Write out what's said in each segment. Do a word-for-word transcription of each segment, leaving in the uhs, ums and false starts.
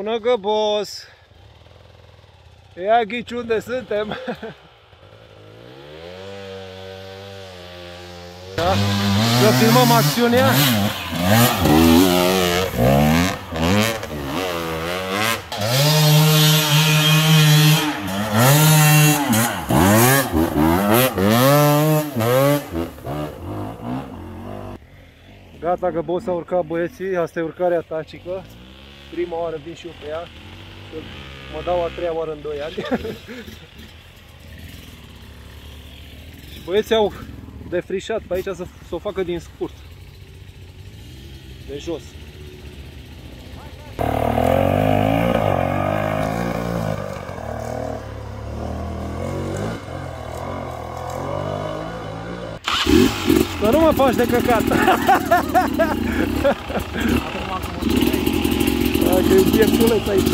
Bună, Găbos! Ia ghici unde suntem! Da? Să filmăm acțiunea! Gata, Găbos s-a urcat, băieții, asta e urcarea tacică. Prima oară vin și eu pe ea, mă dau a treia oară în doi ani. Și băieții au defrișat pe aici să, să o facă din scurt, de jos. Să nu mă faci de căcat! Dacă e un pieptuleț aici.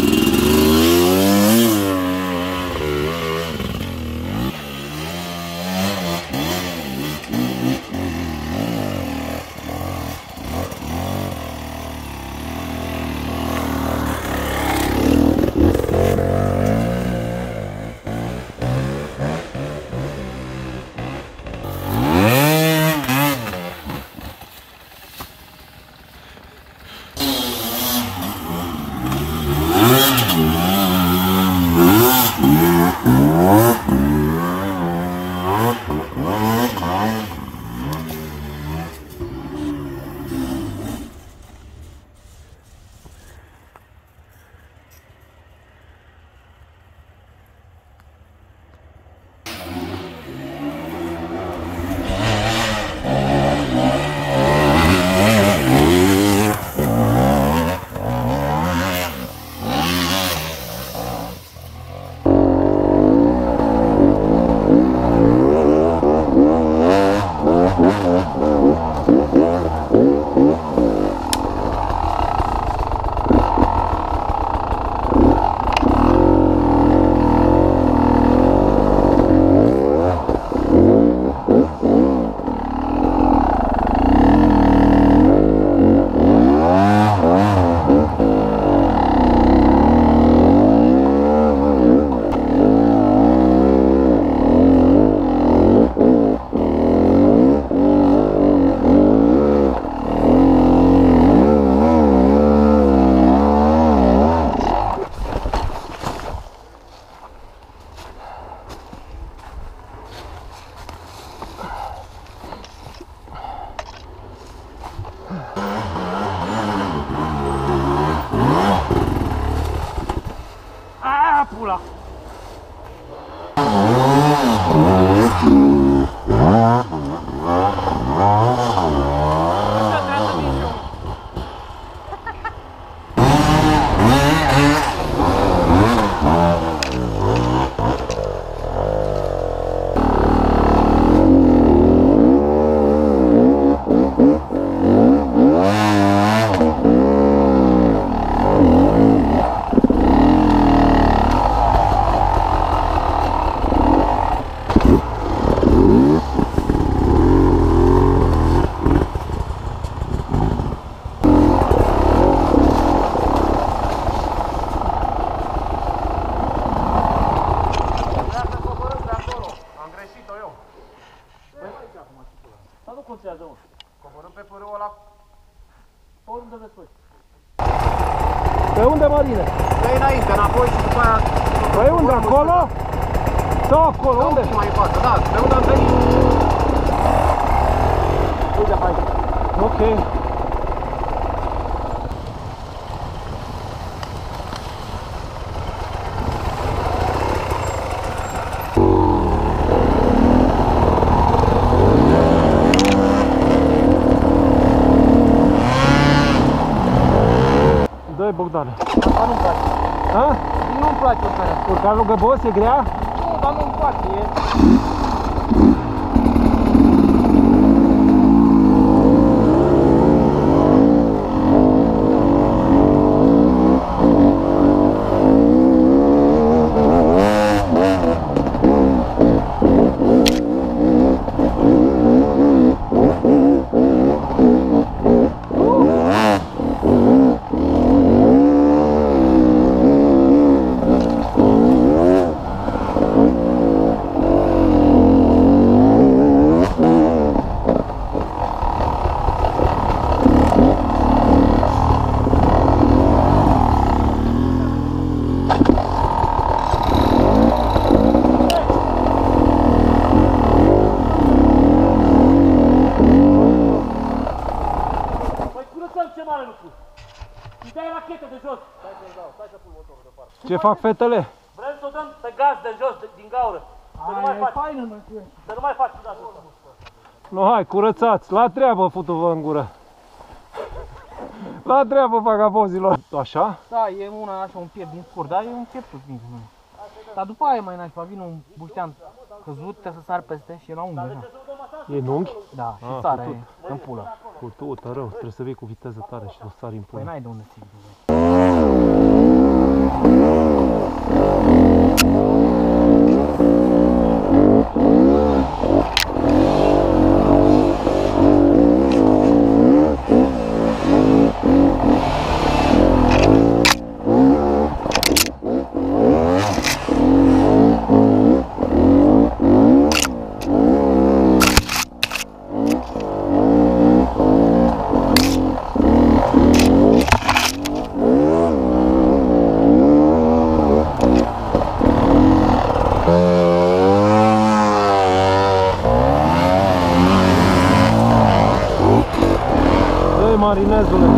Pula! Coborâm pe pârâul ăla. Oriunde vreți voi. Pe unde, Marine? Pe înainte, înapoi și după aia... Pe unde, acolo? Sau acolo, unde? Mai în față, da, pe unde am venit. Uite, hai. Ok. Dă-i, Bogdane. Asta nu-mi place. Ha? Nu-mi place urcarea. Urcarul Găbos e grea? Nu, dar nu-mi place. E... Ce fac fetele? Vrem să o dăm pe gaz de jos, de, din gaură. Să nu mai faci. Faină, mă, să nu mai faci cu gazul ăsta. No, hai, curățați, la treabă, futu-vă în gură. La treabă, vagabozilor. Așa? Da, e una așa, un piept din scurt, dar e un piept tot mic. Nu. Dar după aia e mai nașpa, vine un buștean căzut, trebuie să sar peste și e la unghi. Da. E în unghi? Da, și Ah, sarea putut. e în pulă. Putută, rău, trebuie să vii cu viteză tare și să sari în Păi până. n-ai de unde ții. Marinezule.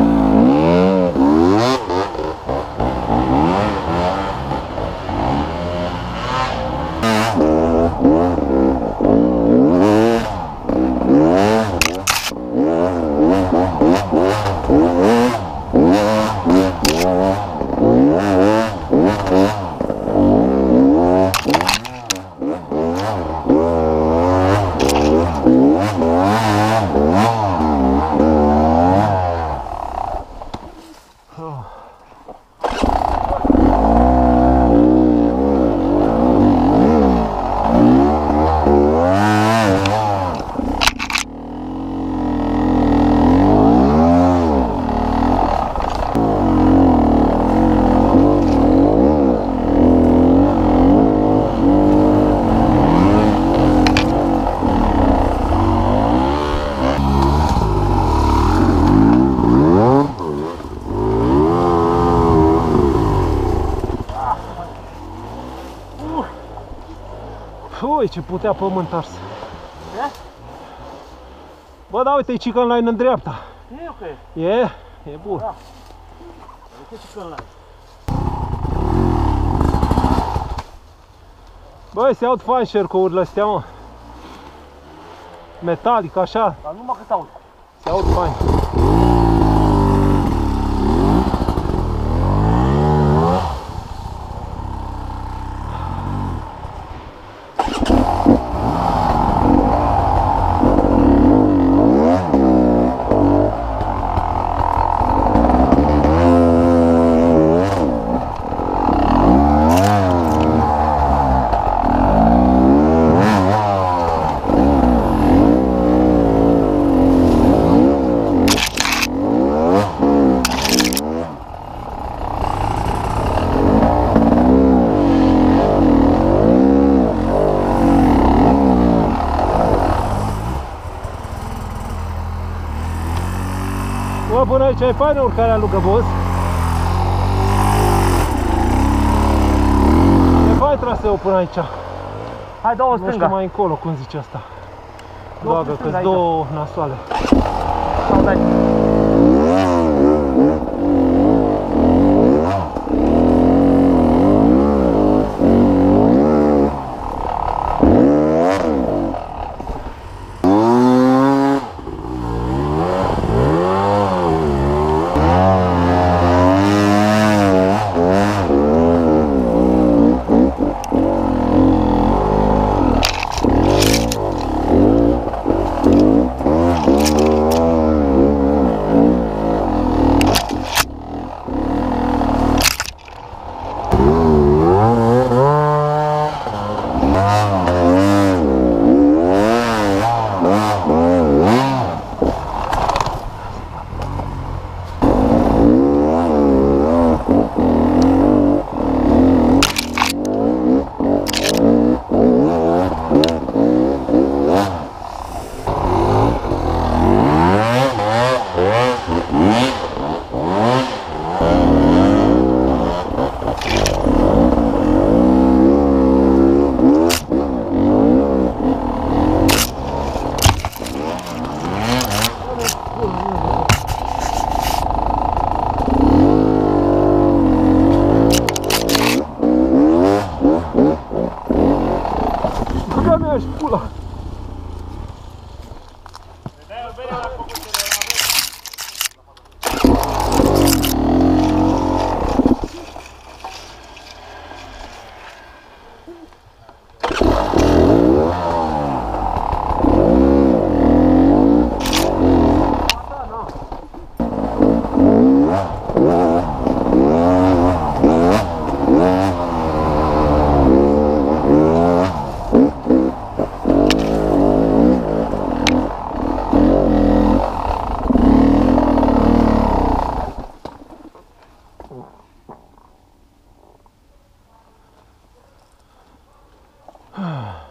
Ui, ce putea pământ ars. Bă, da, uite, e chicken line în dreapta. E ok. E? E bun. Da. E chicken line. Băi, se aud fain șercourile astea, mă. Metalic, așa. Dar numai că s-aud. Se aud fain. Bă, până aici e faină urcarea lui Găboz. E fain traseul până aici. Hai, dă-o Nu stânga. știu mai încolo cum zice asta. Două Bagă, stânga că-s aici. două nasoale. Sau dai. Pula mea și pula! Ah.